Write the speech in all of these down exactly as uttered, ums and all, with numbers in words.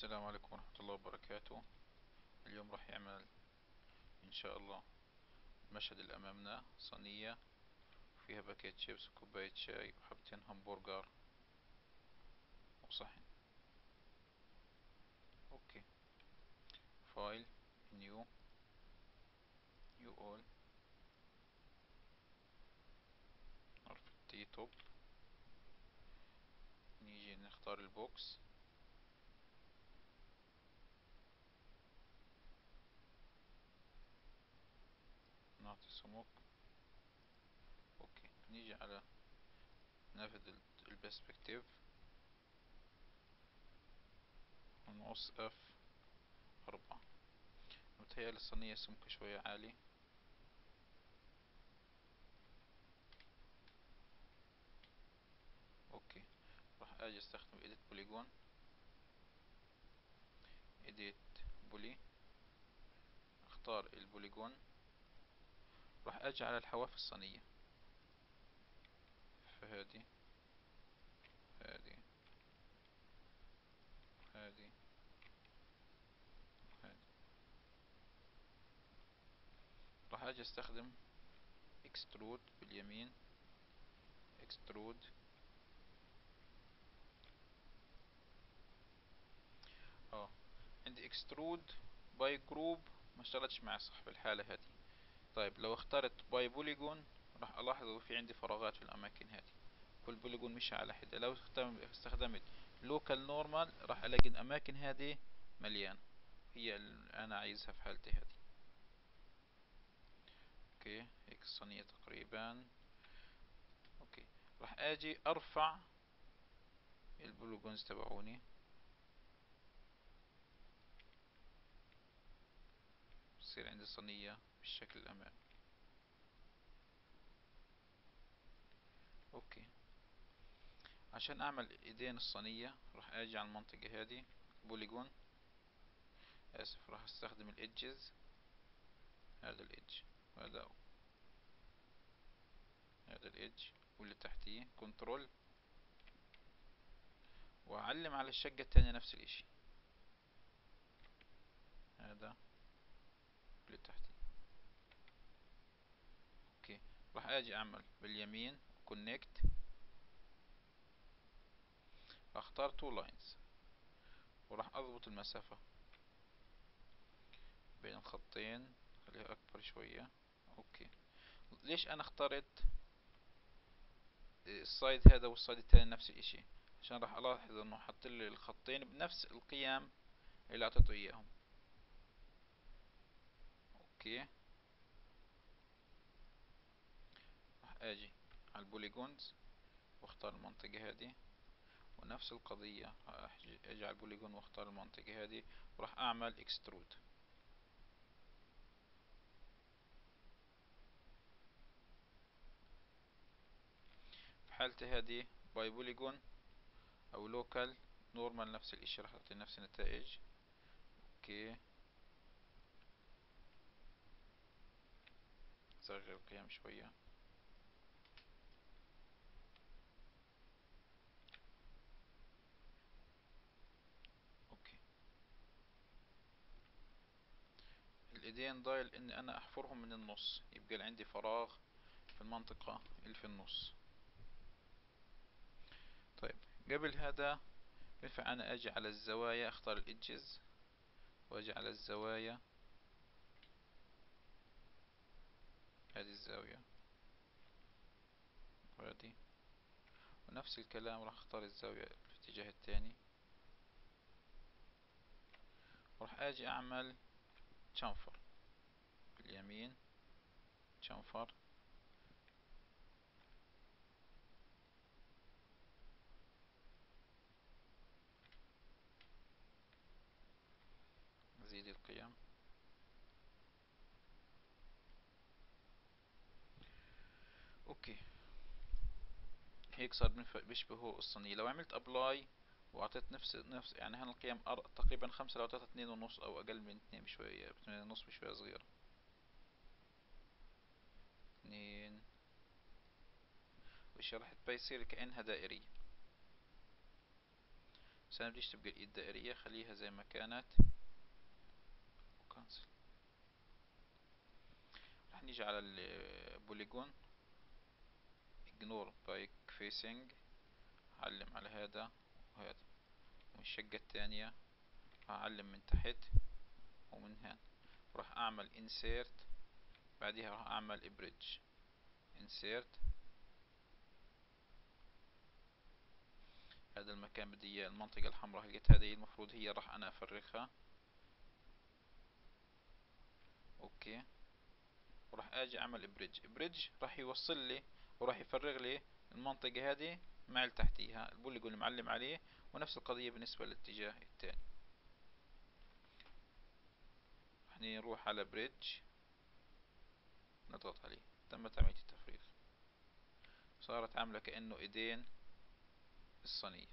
السلام عليكم ورحمة الله وبركاته. اليوم راح يعمل إن شاء الله المشهد اللي أمامنا صينية فيها باكيت شيبس وكوباية شاي وحبتين همبرجر وصحن. أوكي، فايل، نيو، نيو أول، حرف التي توب، نيجي نختار البوكس، نعطي سمك. أوكي، نيجي على نافذ البرسبكتيف ونقص اف أربعة. متهيألي الصينية سمكة شوية عالي. أوكي، راح أجي أستخدم إيديت بوليجون، إيديت بولي، اختار البوليجون، راح اجي على الحواف الصينية، فهذه هذه هذه هذه. راح اجي استخدم اكسترود باليمين، اكسترود. اه عندي اكسترود باي جروب ما اشتغلتش معي صح في الحالة هذه. طيب لو اخترت باي بوليجون راح الاحظ انه في عندي فراغات في الاماكن هذه، كل بوليجون مش على حدة. لو استخدمت لوكال نورمال راح الاقي الاماكن هذه مليانة، هي اللي انا عايزها في حالتي هذه. اوكي، هيك الصينية تقريبا. اوكي، راح اجي ارفع البوليجونز تبعوني، بصير عندي صينية بالشكل الامامي. اوكي، عشان اعمل ايدين الصينية راح اجي على المنطقة هذه بوليجون، اسف راح استخدم الادجز، هذا الادج وهذا هذا الادج واللي تحتيه كنترول، واعلم على الشقة التانية نفس الاشي، هذا واللي تحتيه. اوكي، راح اجي اعمل باليمين كونكت، اختار تو لاينز وراح اضبط المسافة بين الخطين، خليها اكبر شوية. اوكي، ليش انا اخترت السايد هذا والسايد التاني نفس الاشي؟ عشان راح الاحظ انه حط لي الخطين بنفس القيم اللي اعطيته اياهم. اوكي، راح اجي على البوليجونز واختار المنطقة هذه، ونفس القضية راح اجي على البوليجون واختار المنطقة هذه وراح اعمل اكسترود. في حالتي هذه باي بوليجون او لوكال نورمال نفس الاشي راح اعطي نفس النتائج. اوكي، صغر القيم شوية. اوكي، الايدين ضايل اني انا احفرهم من النص، يبقى عندي فراغ في المنطقة اللي في النص. طيب قبل هذا ينفع انا اجي على الزوايا، اختار الادجز واجي على الزوايا، هذه الزاوية وهذه، ونفس الكلام راح اختار الزاوية في الاتجاه الثاني، وراح اجي اعمل تشنفر باليمين، تشنفر. زيد القيم. اوكي، هيك صار بيشبهوا الصينية. لو عملت ابلاي واعطيت نفس نفس يعني هان القيم تقريبا خمسة، لو اعطيتها اتنين ونص او اقل من اتنين بشوية، اتنين ونص بشوية صغيرة، اتنين، وش راح بيصير كأنها دائرية. بس انا بديش تبقى الايد دائرية، خليها زي ما كانت وكنسل. رح نيجي على البوليجون ignore back facing، هعلم على هذا وهذا، والشقة الثانية هعلم من تحت ومن هنا، وراح اعمل insert، بعدها راح اعمل bridge insert. هذا المكان بدي اياه المنطقة الحمراء، لقيت هذه المفروض هي راح انا افرغها. اوكي، وراح اجي اعمل بريدج. بريدج راح يوصل لي وراح يفرغ لي المنطقة هذه مع اللي تحتيها، البوليجون المعلم عليه، ونفس القضية بالنسبة للاتجاه الثاني. راح نروح على بريدج، نضغط عليه، تمت عملية التفريغ، صارت عاملة كأنه ايدين الصينية.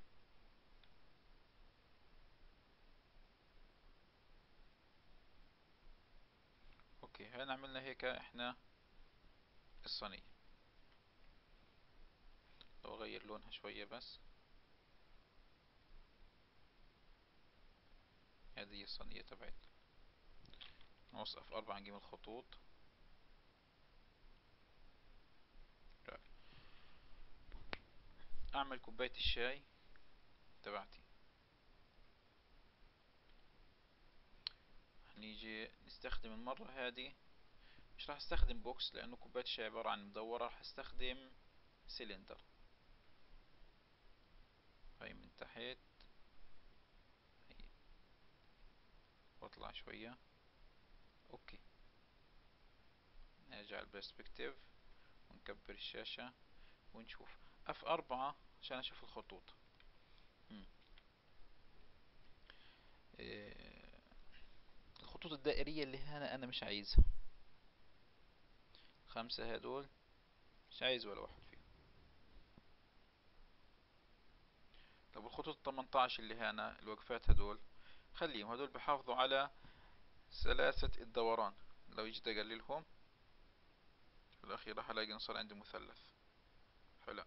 اوكي، هنا عملنا هيك احنا الصينية. لو اغير لونها شوية بس، هذه هي الصينية تبعتنا. نوصل اف اربعة، نجيب الخطوط. اعمل كوباية الشاي تبعتي. نيجي نستخدم المرة هذه، مش راح استخدم بوكس لانه كوباية الشاي عبارة عن مدورة، راح استخدم سيلندر. هاي من تحت، هي واطلع شوية. اوكي، نرجع البرسبكتيف ونكبر الشاشة ونشوف اف اربعة عشان اشوف الخطوط. مم. إيه، الخطوط الدائرية اللي هنا انا مش عايزها، خمسة هدول مش عايز ولا واحد فيهم. طب الخطوط التمنتاش اللي هنا الوقفات هدول خليهم، هدول بحافظوا على سلاسة الدوران. لو جيت اقللهم في الاخير راح الاقي صار عندي مثلث. حلو.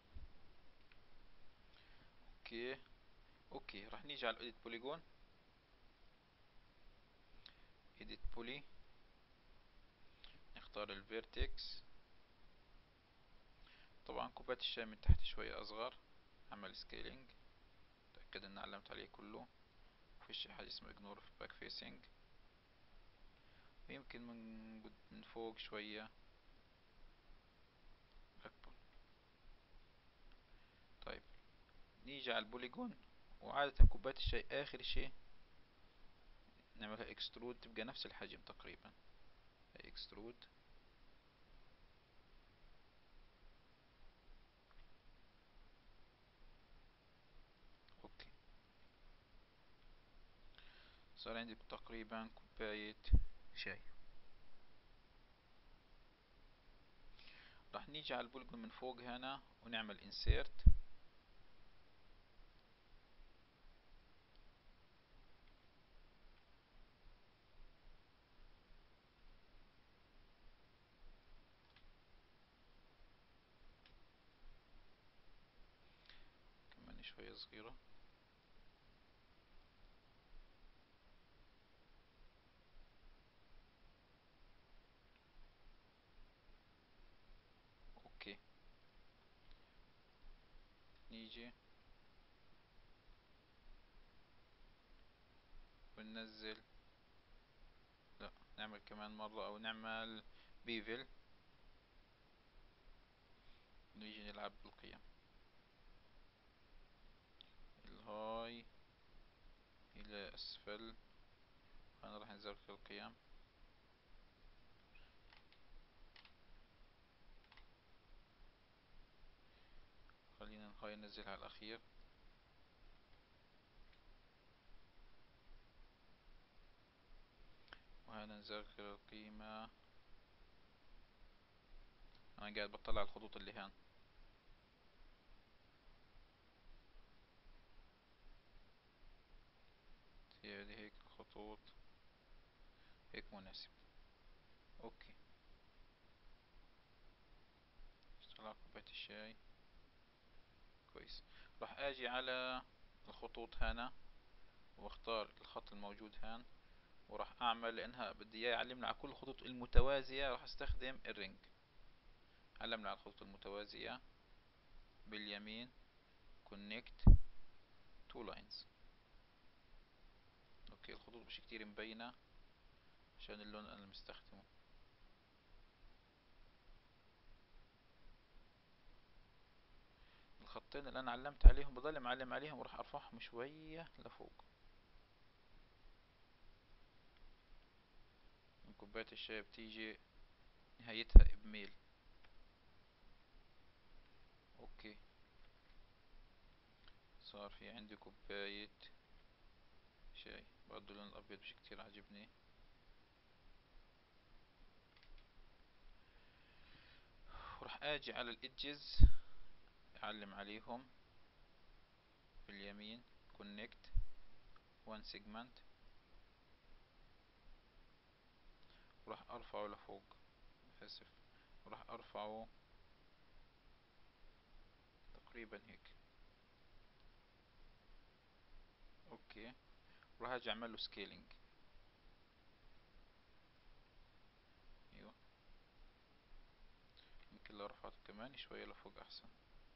اوكي اوكي، راح نيجي على edit polygon edit poly، نختار الفيرتكس. طبعا كوباية الشاي من تحت شوية اصغر، اعمل سكيلينج، تأكد ان علمت عليه كله، مفيش حاجة اسمها ignore back facing. ويمكن من قد من فوق شوية اكبر. طيب نيجي على البوليجون، وعادة كوباية الشاي اخر شي نعملها اكسترود، تبقى نفس الحجم تقريبا. اكسترود. اوكي، صار عندي تقريبا كوباية شاي. راح نيجي على البوليجون من فوق هنا ونعمل insert. كمان شوية صغيرة. اوكي، نيجي وننزل، لا نعمل كمان مرة او نعمل بيفل، نيجي نلعب بالقيم. الهاي الى اسفل، انا راح نزرق القيم. خلينا الهاي ننزلها على الاخير. وهنا نزرق القيمة. انا قاعد بطلع الخطوط اللي هان. هي دي هيك الخطوط، هيك مناسب. اوكي، اشتغل على كوباية الشاي كويس. راح اجي على الخطوط هنا، واختار الخط الموجود هان، وراح اعمل، لانها بدي اياه يعلمنا على كل الخطوط المتوازية، راح استخدم الرينج. علمنا على الخطوط المتوازية باليمين connect two lines. اوكي الخطوط مش كتير مبينة عشان اللون انا مستخدمه. الخطين اللي انا علمت عليهم بضل معلم عليهم، وراح ارفعهم شوية لفوق. كوباية الشاي بتيجي نهايتها بميل. اوكي صار في عندي كوباية شاي. برضه اللون الابيض مش كتير عاجبني. وراح اجي على الادجز اعلم عليهم باليمين connect one segment، وراح ارفعه لفوق. اسف، وراح ارفعه تقريبا هيك. اوكي وراح اجي اعمل له سكيلينج. ايوه يمكن لو رفعته كمان شوية لفوق احسن.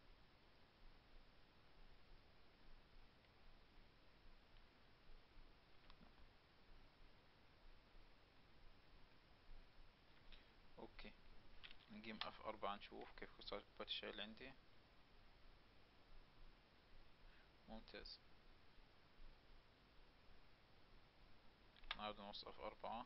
اوكي نجيم اف اربعة نشوف كيف صار كوباية الشاي اللي عندي. ممتاز. نعود نوصل اف اربعة.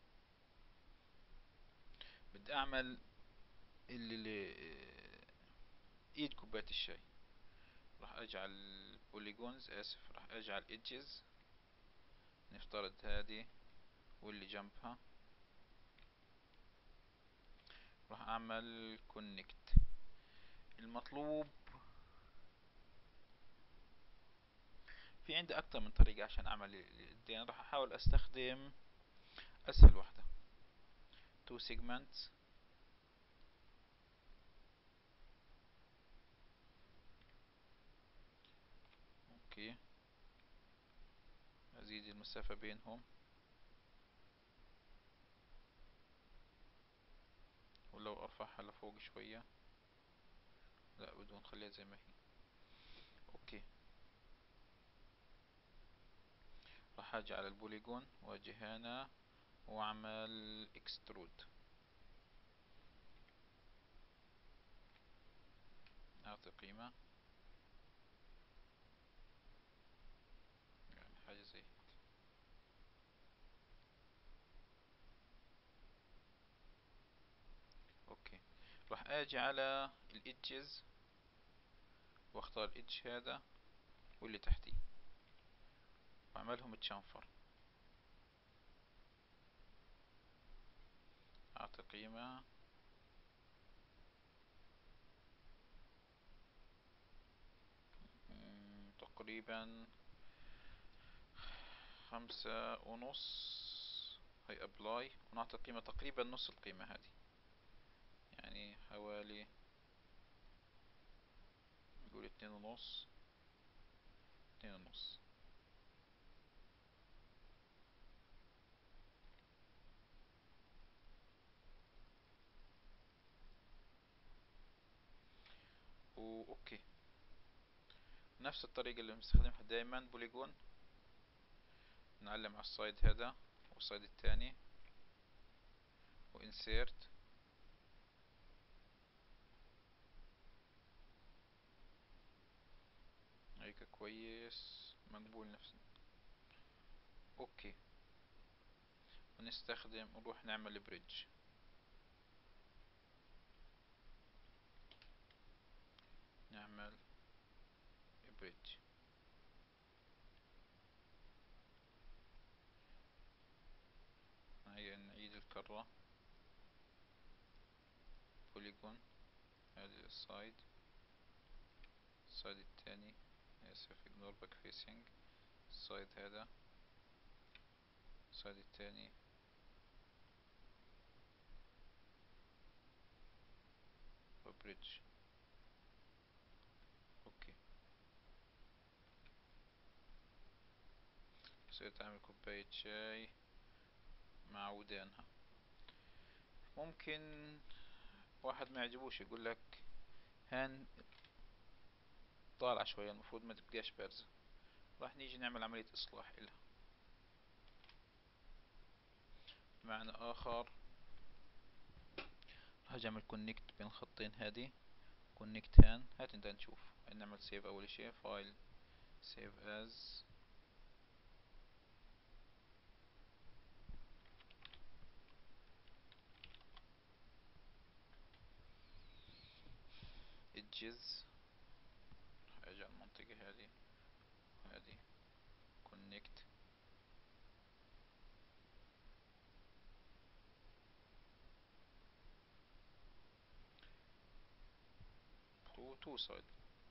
بدي اعمل اللي, اللي ايد كوباية الشاي. راح اجعل البوليجونز، اسف راح اجعل ايدجز، نفترض هذه واللي جنبها. راح اعمل كونكت. المطلوب في عندي اكتر من طريقة عشان اعمل الدين. راح احاول استخدم اسهل واحدة two segments. اوكي ازيد المسافة بينهم، ولو ارفعها لفوق شوية. لا بدون، خليها زي ما هي. اوكي راح اجي على البوليجون واجي هنا واعمل اكسترود. اعطي قيمة يعني حاجة زي هيك. اوكي راح اجي على الايدجز واختار الايدج هذا واللي تحتيه واعملهم تشانفر. اعطي قيمة تقريبا خمسة ونص. هي ابلاي، ونعطي قيمة تقريبا نص القيمة هذه، يعني حوالي نقول اتنين ونص. اتنين ونص. اوكي نفس الطريقة اللي بنستخدمها دايما بوليجون. نعلم على السايد هذا والسايد الثاني وانسيرت. هيك كويس مقبول نفسنا. اوكي ونستخدم، نروح نعمل بريدج. نعمل بريدج. هيا نعيد الكرة. بوليجون هذه السايد، السايد الثاني، اسف ignore back facing. السايد هذا، السايد الثاني، وبريدج. اوكي تصير تعمل كوباية شاي مع ودانها. ممكن واحد ما يعجبوش يقول لك هان طالعة شوية، المفروض ما تبقاش بارزة. راح نيجي نعمل عملية إصلاح إلها. بمعنى آخر راح أجي أعمل كونكت بين الخطين هادي، كونكت هان. هات نبدأ نشوف. نعمل سيف أول شي، فايل سيف از edges. راح أجي على المنطقة هادي وهادي كونكت. تو تو سايد.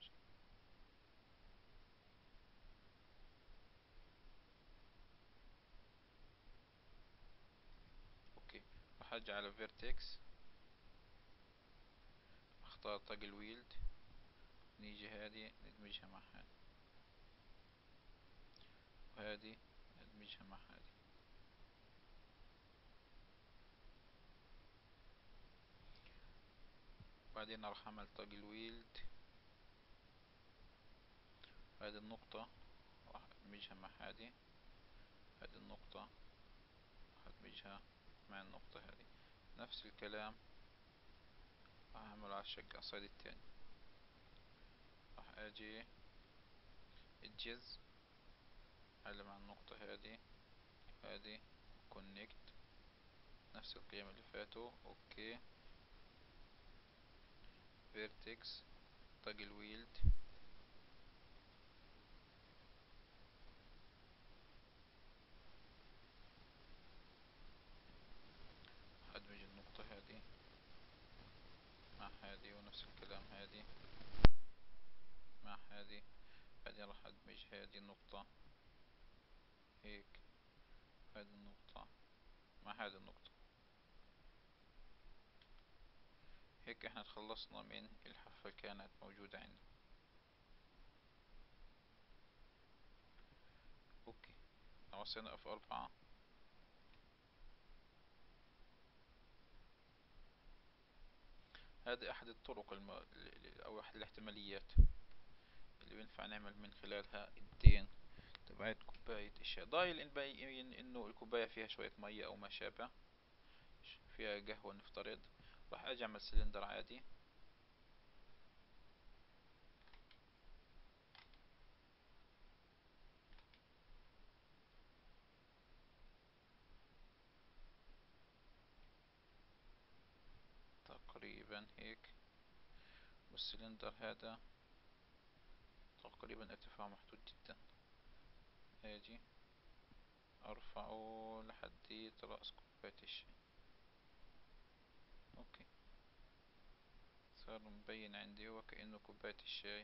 اوكي. راح اجي على فيرتكس، اختار طاق الويلد، نيجي هادي ندمجها مع هادي، وهادي ندمجها مع هادي. بعدين راح اعمل طاق الويلد، هذه النقطة راح ادمجها مع هادي، هذه النقطة راح ادمجها مع النقطة هذه. نفس الكلام راح اعمله على الشق على الصيد التاني. راح اجي edges علم على النقطة هذه هذه كونكت، نفس القيم اللي فاتوا. اوكي. فيرتكس طاق الويلد، ادمج النقطة هذه مع هذه، ونفس الكلام هذه مع هذه. بعدين راح ادمج هذه النقطة هيك، هذه النقطة مع هذه النقطة. هيك احنا تخلصنا من الحافة كانت موجودة عندنا. اوكي. لو وصلنا اف اربعة، هذه احد الطرق الم... او احد الاحتماليات اللي بينفع نعمل من خلالها الدين تبعت كوباية الشاي. ضايل ان بين انه الكوباية فيها شوية مية او ما شابه، فيها قهوة نفترض. راح اجي اعمل سلندر عادي، تقريبا هيك. والسلندر هذا تقريبا ارتفاعه محدود جدا. اجي ارفعه لحد رأس كوباية الشاي. اوكي. صار مبين عندي وكأنه كوباية الشاي.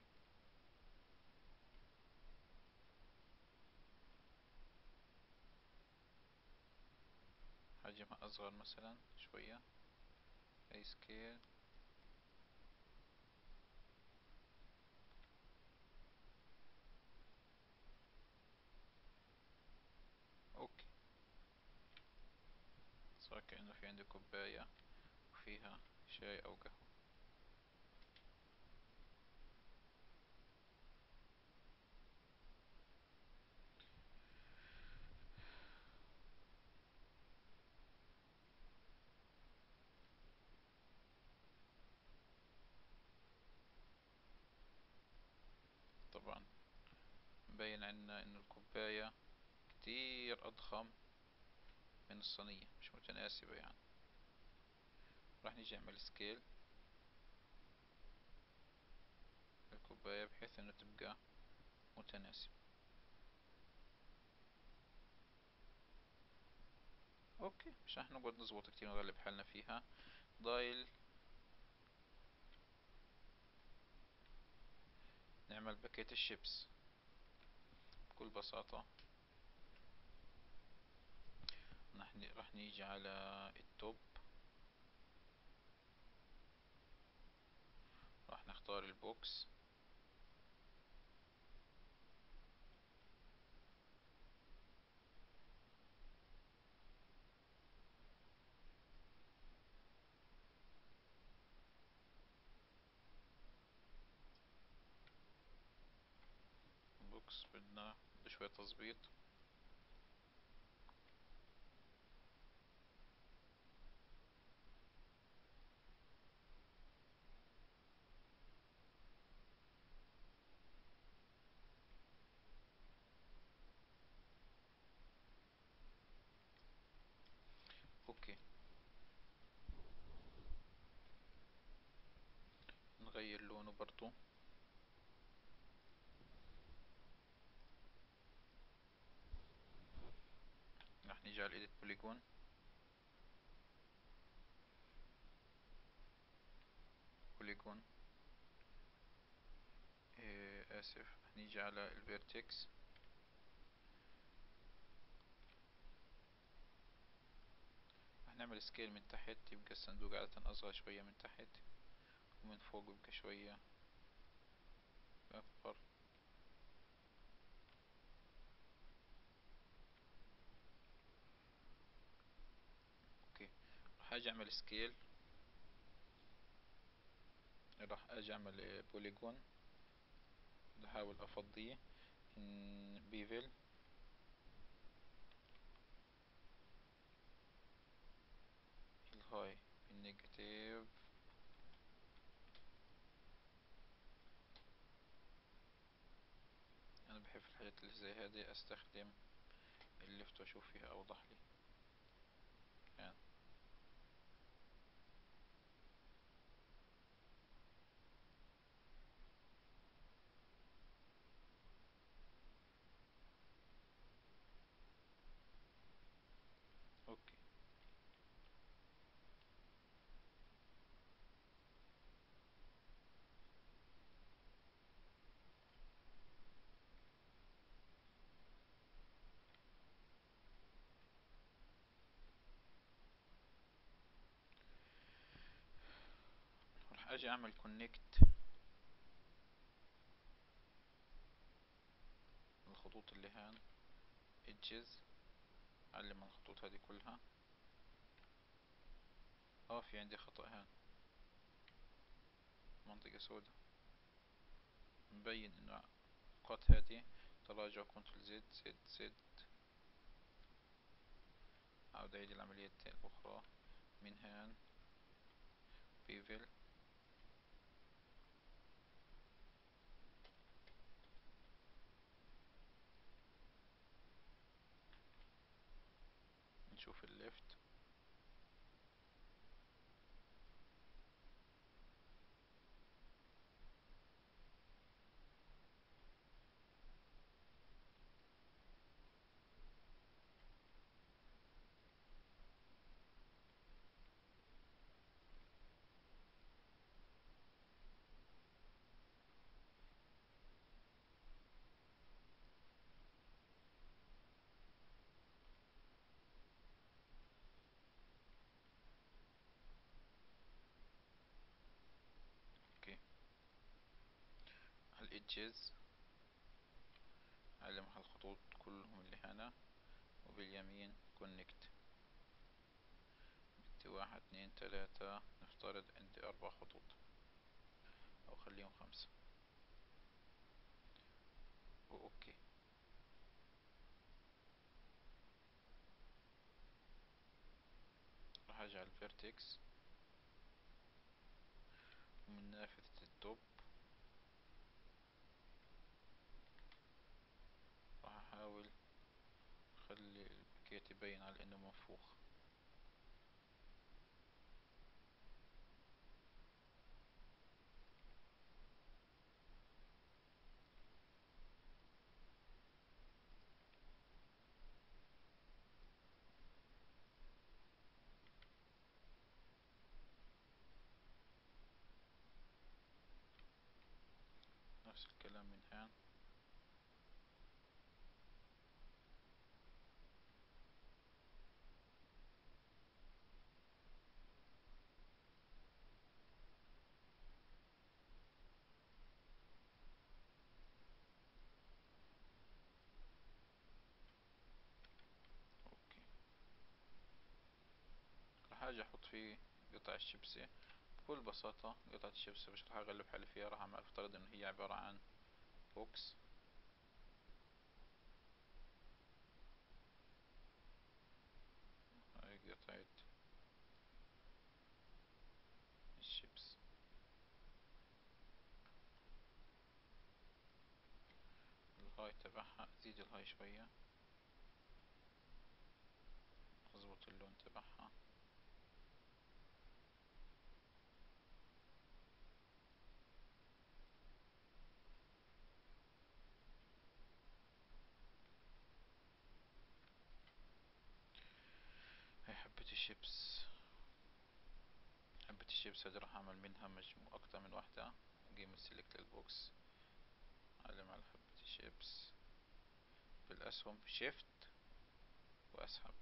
حجمها اصغر مثلا شوية، اي سكيل. اوكي. صار كأنه في عندي كوباية وفيها شاي او قهوة. طبعا مبين عنا انه الكوباية كتير اضخم من الصينية، مش متناسبة يعني. راح نيجي نعمل سكيل الكوباية بحيث انه تبقى متناسبة. اوكي. مش راح نقعد نظبط كتير نغلب حالنا فيها. ضايل نعمل باكيت الشيبس بكل بساطة. نحن راح نيجي على التوب، راح نختار البوكس، شوية تظبيط. اوكي، نغير لونه برضو. راح نيجي على edit polygon. polygon إيه اسف، نيجي على الفيرتكس. راح نعمل سكيل من تحت، يبقى الصندوق عادة اصغر شوية من تحت، ومن فوق يبقى شوية اكبر. اوكي، راح اجي اعمل سكيل. راح اجي اعمل بوليجون، بحاول افضيه ان بيفل. الهاي النيجاتيف. انا بحب في الحاجات اللي زي هذه استخدم الليفت واشوف فيها اوضح لي يعني. اوكي، راح اجي اعمل كونكت الخطوط اللي هان edges. اعلم الخطوط هذه كلها. اه في عندي خطأ هان، منطقة سوداء، مبين انه النقاط هذه تراجع كنترول زد زد زد. عاود اعيد العملية الاخرى من هان بيفل. نشوف الليفت. اوكي، على الإدجز اعلم هالخطوط كلهم اللي هنا، وباليمين كونكت. بدي واحد اثنين ثلاثة، نفترض عندي اربع خطوط او خليهم خمسة. واوكي، راح اجي على الفيرتكس، ومن نافذة التوب راح احاول اخلي الباكيت يبين على انه منفوخ. نفس الكلام من هان. اوكي، راح اجي احط فيه قطع الشيبسي. بكل بساطة قطعة الشيبسي مش راح اغلب حالي فيها، راح افترض انه هي عبارة عن بوكس. بتاعت الشيبس. الهاي تبعها ازيد الهاي شوية، اظبط اللون تبعها. هاي حبة الشيبس، حبة الشيبس هذي راح اعمل منها مجموعة اكتر من واحدة. اجي من سيلكت البوكس، اعلم على حبة الشيبس بالاسهم شيفت واسحب.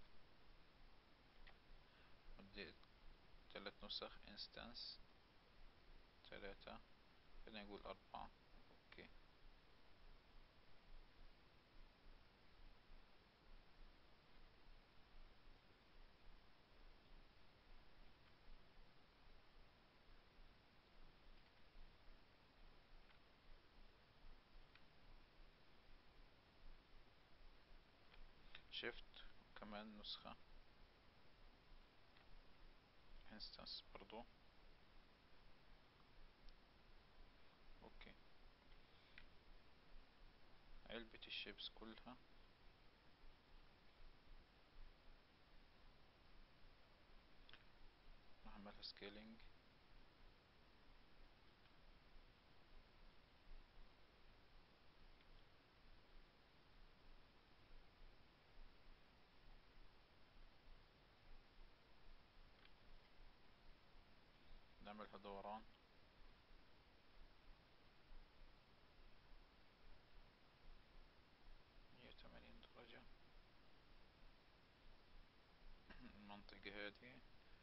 بدي ثلاث نسخ انستانس، ثلاثة، خلينا نقول اربعة. اوكي، شيفت كمان نسخة انستانس برضو. اوكي، علبة الشيبس كلها راح اعملها سكيلينج. نعملها دوران. مية وثمانين درجة. المنطقة هذه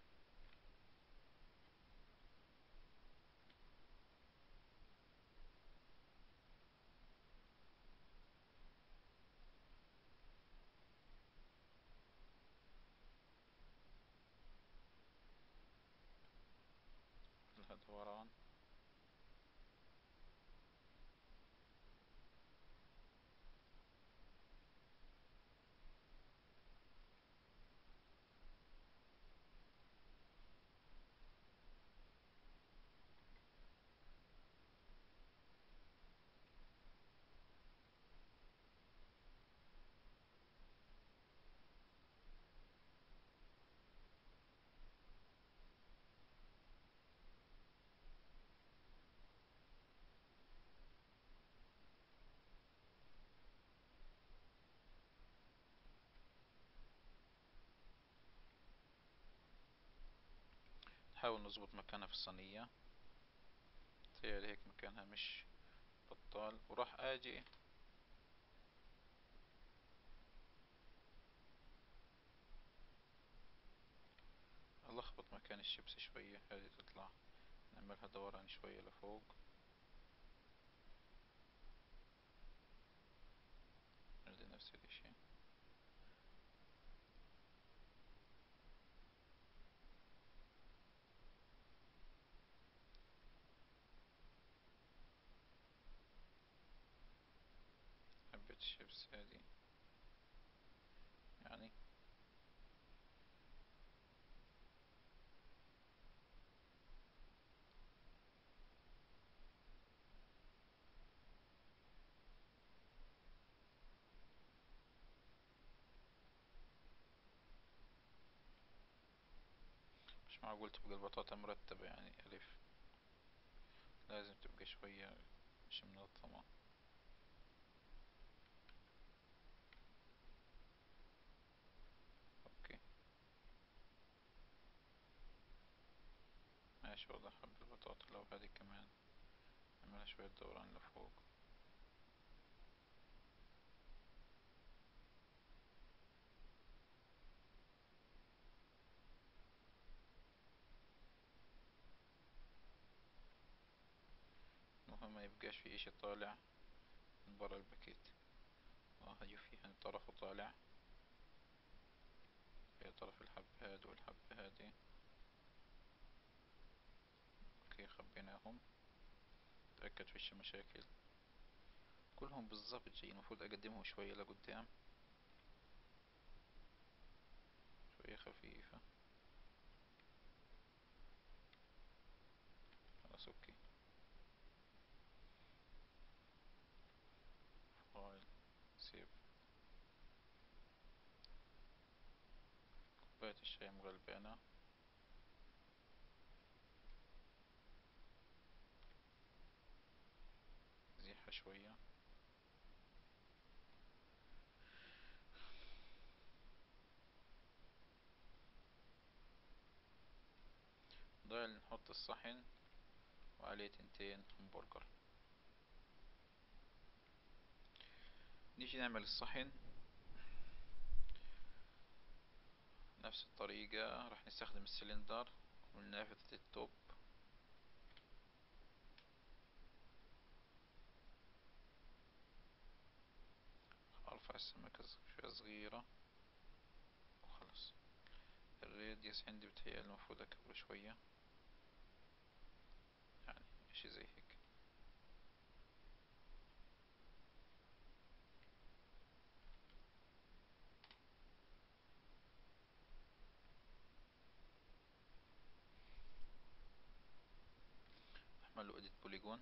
لها دوران. نحاول نظبط مكانها في الصينية. تهيألي هيك مكانها مش بطال. وراح اجي الخبط مكان الشيبس شوية، هذه تطلع. نعملها دوران شوية لفوق. هذه نفس الاشي. حبة الشيبس هذه يعني مش معقول تبقى البطاطا مرتبة، يعني ألف، لازم تبقى شوية مش منظمة. اوكي، ماشي، واضح. حب البطاطا لو هذه كمان نعملها شوية دوران لفوق. المهم ما يبقاش في اشي طالع من برا الباكيت. اه، هي فيها طرفه طالع، فيها طرف الحب هاد والحبة هادي. اوكي، خبيناهم. تأكد فيش مشاكل. كلهم بالضبط جايين، المفروض اقدمهم شوية لقدام، شوية خفيفة. خلاص اوكي. فايل سيف. كوباية الشاي مغلبانة. زيحة شوية. ضايل نحط الصحن وعليه تنتين همبرجر. نيجي نعمل الصحن نفس الطريقة. راح نستخدم السلندر والنافذة التوب. ارفع السمكة شوية صغيرة وخلص. الراديوس عندي بتهيألي المفروض اكبره شوية، يعني اشي زي هيك. اعمل له edit polygon.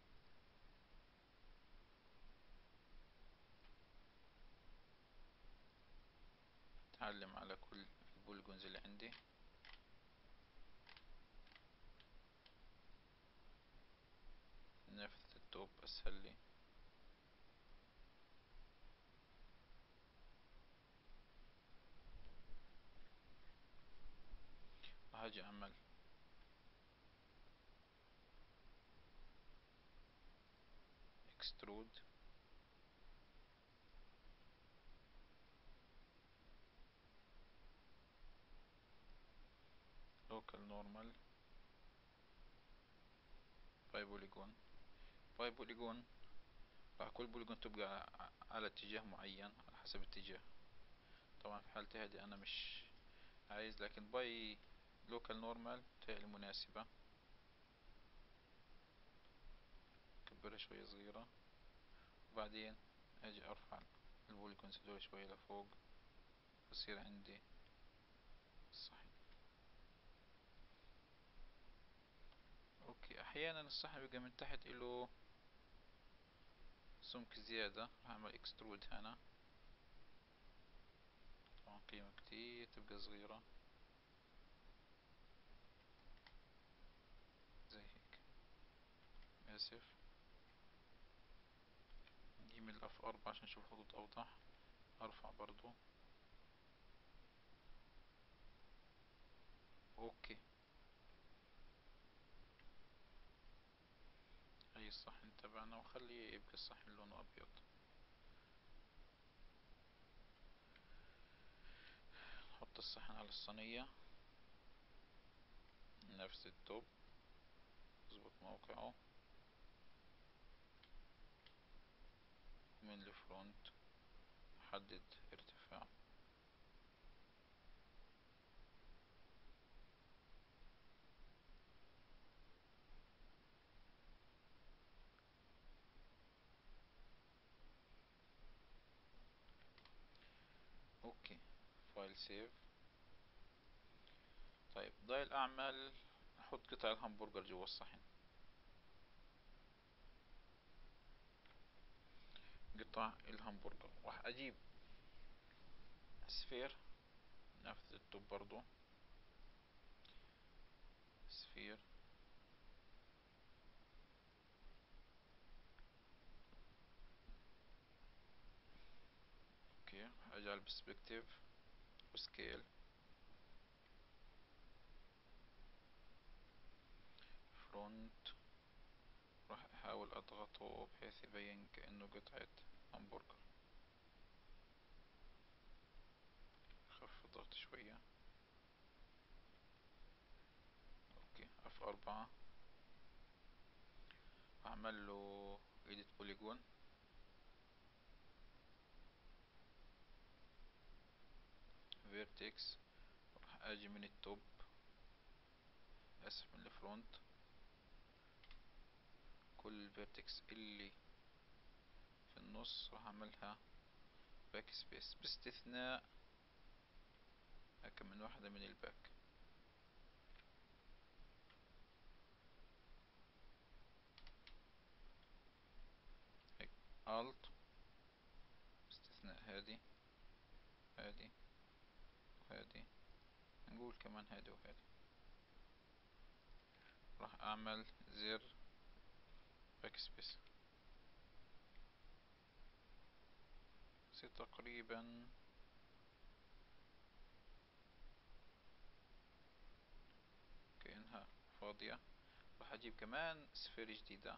اتعلم على كل البوليجونز اللي عندي. نافذة التوب اسهل لي. راح اجي اعمل extrude. local normal باي بوليجون. باي بوليجون راح كل بوليجون تبقى على اتجاه معين على حسب اتجاه. طبعا في حالتي هذه انا مش عايز، لكن باي لوكال نورمال بتهيألي مناسبة. كبرها شوية صغيرة وبعدين اجي ارفع البوليجونز هدول شوية لفوق بصير عندي الصحن. اوكي. احيانا الصحن بيبقى من تحت له سمك زيادة. راح اعمل اكسترود هنا. طبعا قيمة كتير تبقى صغيرة زي هيك. اسف. نجي من الاف اربعة عشان نشوف خطوط اوضح. ارفع برضو. اوكي. هي الصحن تبعنا وخليه يبقى الصحن لونه ابيض. نحط الصحن على الصينية. نفس التوب. اظبط موقعه من الفرونت. حدد ارتفاع. اوكي. فايل سيف. طيب ضايل اعمل احط قطع الهمبرجر جوا الصحن. قطع الهمبرجر راح اجيب سفير. نفس التوب برضو. سفير. اوكي. راح اجي على البرسبكتيف وسكيل. فرونت. راح احاول اضغطه بحيث يبين كأنه قطعة همبرجر. خف الضغط شوية. اوكي. اف اربعة. اعمل له edit polygon. vertex. راح اجي من التوب، اسف من الفرونت، كل الفيرتكس اللي في النص راح اعملها باك سبيس باستثناء كم من واحدة من الباك. هيك الت باستثناء هذه هذه وهذه، نقول كمان هذه وهذه. راح اعمل زر باك سبيس. بصير تقريبا كأنها فاضية. راح اجيب كمان سفير جديدة،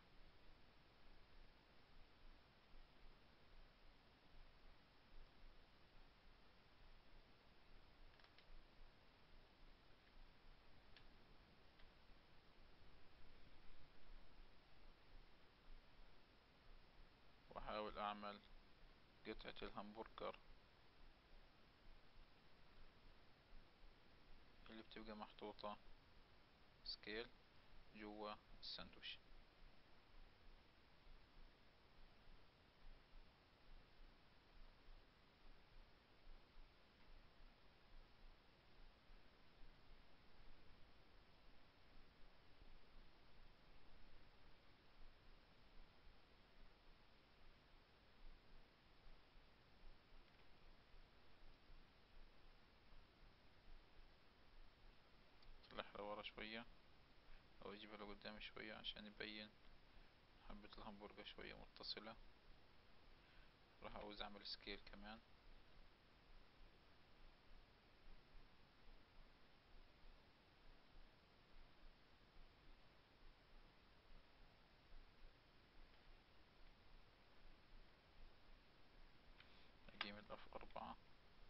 واحاول اعمل قطعة الهمبرجر اللي بتبقى محطوطة سكيل جوا الساندويش. طلعها لورا شوية او اجيبها لقدام شوية عشان يبين حبة الهمبرجر شوية متصلة. راح عاوز اعمل سكيل كمان. اجيب الاف اربعة،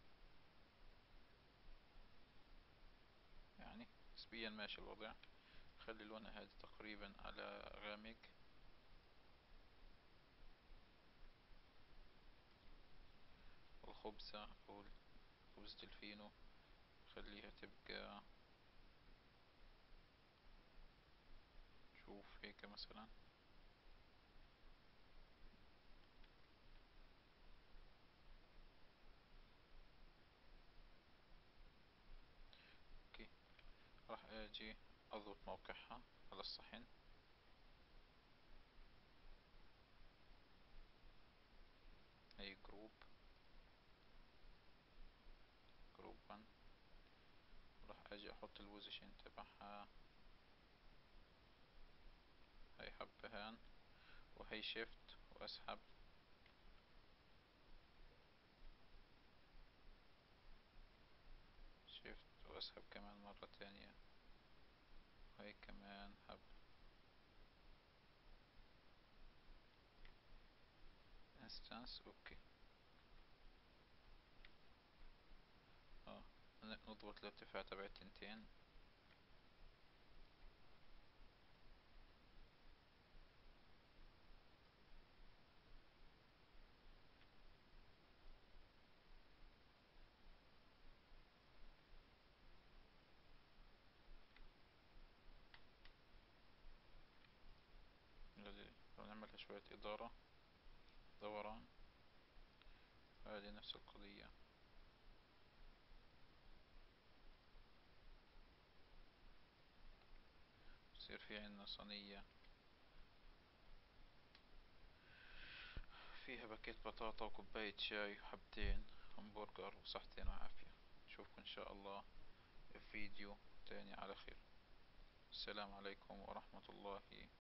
يعني نسبيا ماشي الوضع. خلي لونها هادي تقريبا على غامق. والخبزة او خبزة الفينو خليها تبقى، شوف هيك مثلا. اوكي، راح اجي اضبط موقعها على الصحن. هي جروب جروب واحد. راح اجي احط البوزيشن تبعها. هي حبهان، وهي شيفت واسحب. شيفت واسحب كمان مرة تانية. وهي كمان حب انستانس. اوكي. اه، نضبط الارتفاع تبع التنتين. لازم نعملها شوية إدارة دوران. هذه نفس القضية. يصير في عنا صينية فيها باكيت بطاطا وكوباية شاي وحبتين همبرجر وصحتين وعافية. نشوفكم إن شاء الله في فيديو تاني على خير. السلام عليكم ورحمة الله